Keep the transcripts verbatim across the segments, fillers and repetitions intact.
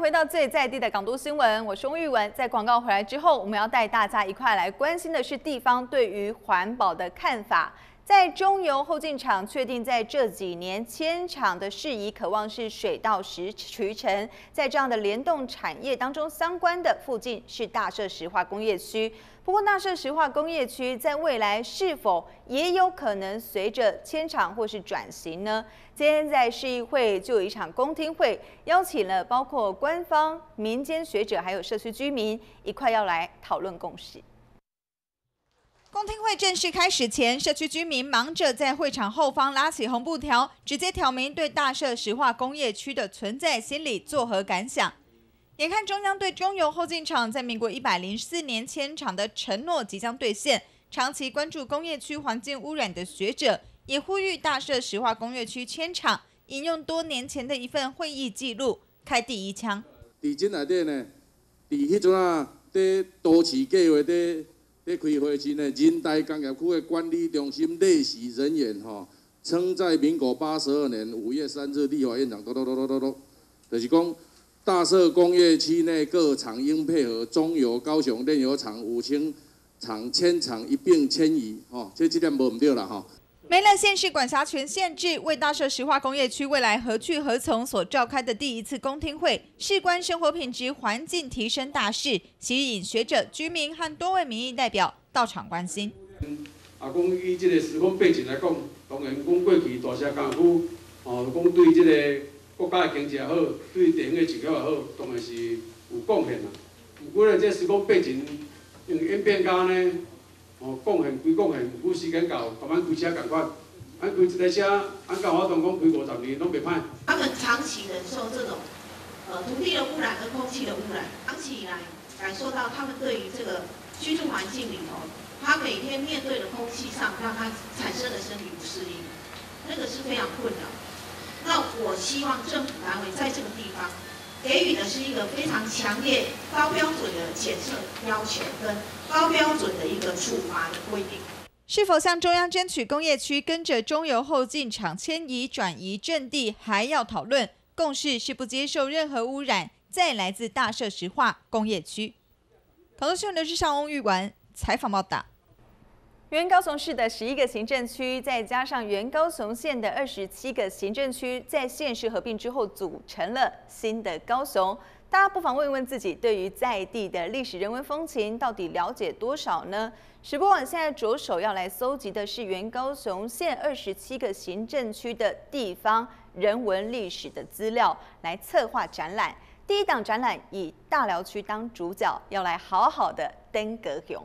回到最在地的港都新闻，我是翁玉文。在广告回来之后，我们要带大家一块来关心的是地方对于环保的看法。在中油后进厂确定在这几年迁厂的事宜，渴望是水到渠成。在这样的联动产业当中，相关的附近是大社石化工业区。不过，大社石化工业区在未来是否也有可能随着迁厂或是转型呢？今天在市议会就有一场公听会，邀请了包括官方、民间学者还有社区居民一块要来讨论共识。公听会正式开始前，社区居民忙着在会场后方拉起红布条，直接挑明对大社石化工业区的存在心里作何感想。眼看中央对中油后进厂在民国一百零四年迁厂的承诺即将兑现，长期关注工业区环境污染的学者也呼吁大社石化工业区迁厂，引用多年前的一份会议记录，开第一枪。 伫这内底呢，伫迄阵啊，在都市计划在在开会时呢，仁大工业区的管理中心内事人员吼，称在民国八十二年五月三日立法院长，嘟嘟嘟嘟嘟嘟，就是讲。大社工业区内各厂应配合中油、高雄炼油厂、五轻厂迁厂一并迁移，哦，这这点无唔对啦，哈。 没了县市管辖权限制，为大社石化工业区未来何去何从所召开的第一次公听会，事关生活品质、环境提升大事，吸引学者、居民和多位民意代表到场关心。 啊，讲以这个时空背景来讲，当然讲过去大社工区，哦，讲对这个。国家的经济也好，对地方的情况也好，当然是有贡献啦。不过呢，这时空背景用演变到呢，哦，贡献归贡献，有时间到，甲咱开车共款，咱开一台车，按教活动讲开五十年拢袂歹。 他们长期忍受这种呃土地的污染跟空气的污染，长期以来感受到他们对于这个居住环境里头，他每天面对的空气上让他产生的身体不适应，那个是非常困扰。那我希望政府单位在这个地方给予的是一个非常强烈、高标准的检测要求跟高标准的一个处罚的规定。 是否向中央争取工业区跟着中油后进厂迁移转移阵地，还要讨论。共识是不接受任何污染，再来自大社石化工业区。广东新闻的是尚翁玉文采访报道。原高雄市的十一个行政区，再加上原高雄县的二十七个行政区，在县市合并之后组成了新的高雄。大家不妨问问自己，对于在地的历史人文风情到底了解多少呢？时播网现在着手要来搜集的是原高雄县二十七个行政区的地方人文历史的资料，来策划展览。第一档展览以大寮区当主角，要来好好的登高雄。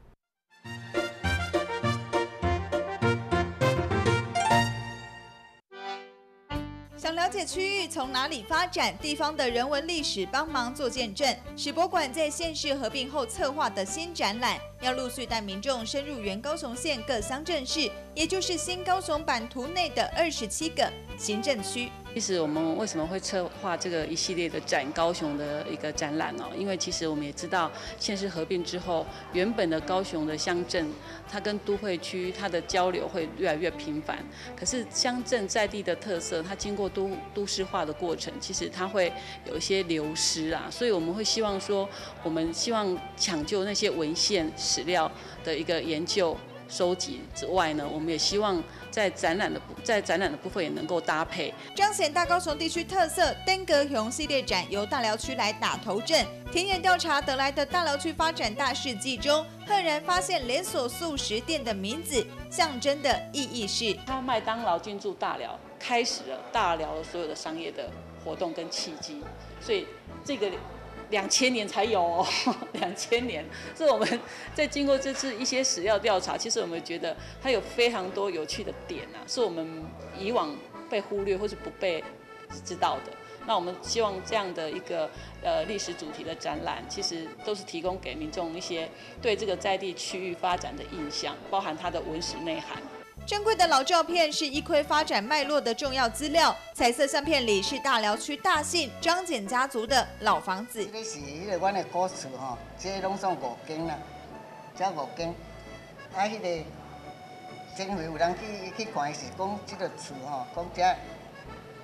想了解区域从哪里发展，地方的人文历史帮忙做见证。史博馆在县市合并后策划的新展览，要陆续带民众深入原高雄县各乡镇市，也就是新高雄版图内的二十七个行政区。 其实我们为什么会策划这个一系列的展高雄的一个展览呢？因为其实我们也知道，县市合并之后，原本的高雄的乡镇，它跟都会区它的交流会越来越频繁。可是乡镇在地的特色，它经过都都市化的过程，其实它会有一些流失啊。所以我们会希望说，我们希望抢救那些文献史料的一个研究收集之外呢，我们也希望在展览的在展览的部分也能够搭配， 彰显大高雄地区特色。登高雄系列展由大寮区来打头阵，田野调查得来的大寮区发展大事记中，赫然发现连锁素食店的名字象征的意义是， 它麦当劳进驻大寮，开始了大寮所有的商业的活动跟契机，所以这个。两千年才有哦，两千年。所以我们在经过这次一些史料调查，其实我们觉得它有非常多有趣的点啊，是我们以往被忽略或是不被知道的。那我们希望这样的一个呃历史主题的展览，其实都是提供给民众一些对这个在地区域发展的印象，包含它的文史内涵。 珍贵的老照片是一窥发展脉络的重要资料。彩色相片里是大寮区大姓张简家族的老房子。 这是迄个阮的古厝吼，这拢算五间啦，这五间。啊，迄个前回有人去去看是讲这个厝吼，讲这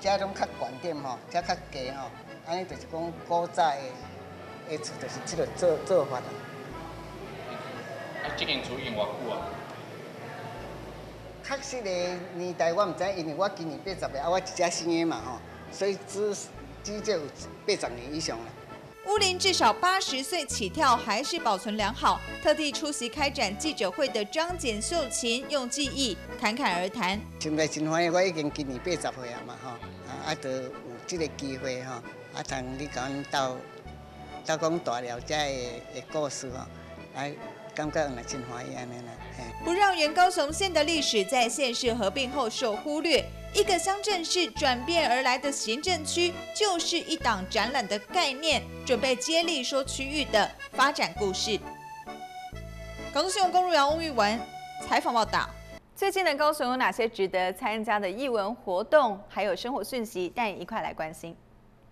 遮拢较悬点吼，遮较低吼，安尼就是讲古早的的厝，就是即个做做法啦。 啊，即间厝用偌久啊？ 确实的年代我毋知，因为我今年八十个，啊，我一只生的嘛吼，所以至至少有八十年以上啦。 屋龄至少八十岁起跳，还是保存良好。特地出席开展记者会的张简秀琴，用记忆侃侃而谈。 现在真欢喜，我已经今年八十岁啊嘛吼，啊啊，就有这个机会吼，啊，通你甲阮斗斗讲大了这的的故事吼，啊，感觉若真欢喜安尼啦。 不让原高雄县的历史在县市合并后受忽略。一个乡镇市转变而来的行政区，就是一档展览的概念，准备接力说区域的发展故事。高雄新闻公路杨翁玉文采访报道。最近的高雄有哪些值得参加的艺文活动，还有生活讯息，带你一块来关心。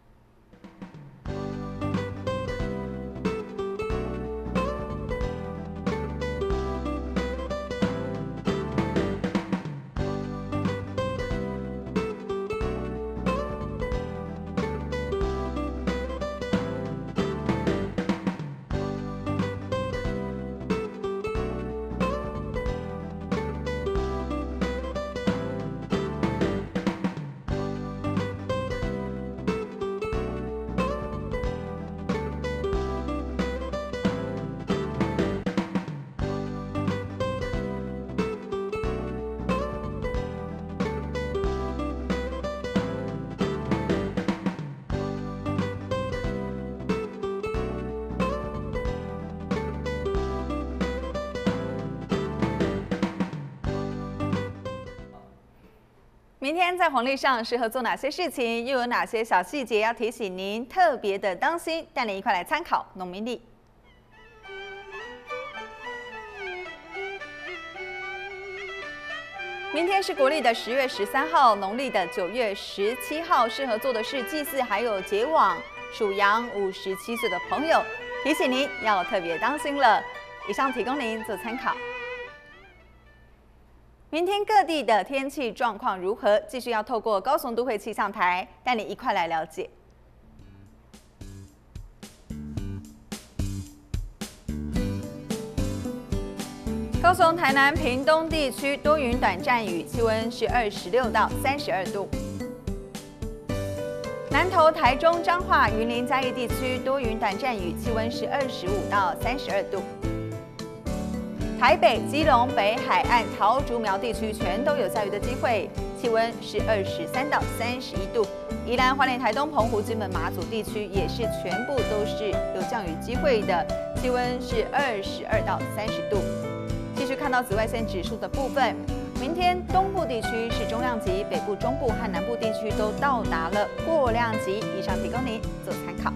明天在黄历上适合做哪些事情，又有哪些小细节要提醒您特别的当心？带您一块来参考农民历。明天是国历的十月十三号，农历的九月十七号，适合做的是祭祀，还有结网。属羊五十七岁的朋友，提醒您要特别当心了。以上提供您做参考。明天各地的天气状况如何？继续要透过高雄都会气象台带你一块来了解。高雄、台南、屏东地区多云短暂雨，气温是二十六到三十二度。南投、台中、彰化、云林、嘉义地区多云短暂雨，气温是二十五到三十二度。台北、基隆、北海岸、桃竹苗地区全都有下雨的机会，气温是二十三到三十一度。宜兰、花莲、台东、澎湖、金门、马祖地区也是全部都是有降雨机会的，气温是二十二到三十度。继续看到紫外线指数的部分，明天东部地区是中量级，北部、中部和南部地区都到达了过量级。以上提供您做参考。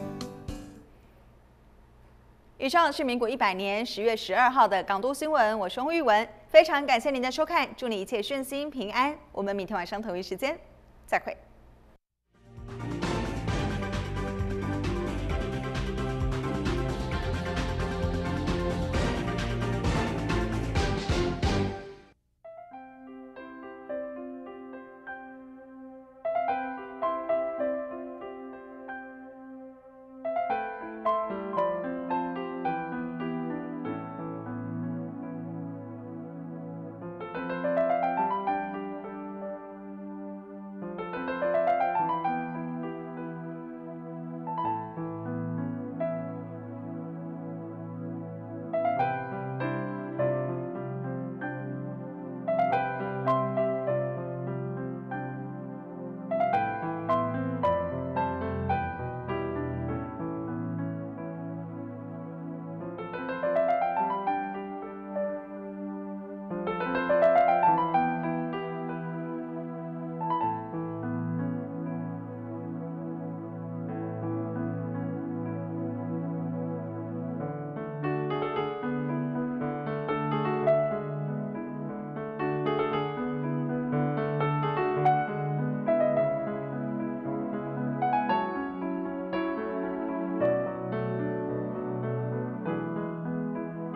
以上是民国一百年十月十二号的港都新闻，我是翁玉文，非常感谢您的收看，祝你一切顺心平安。我们明天晚上同一时间再会。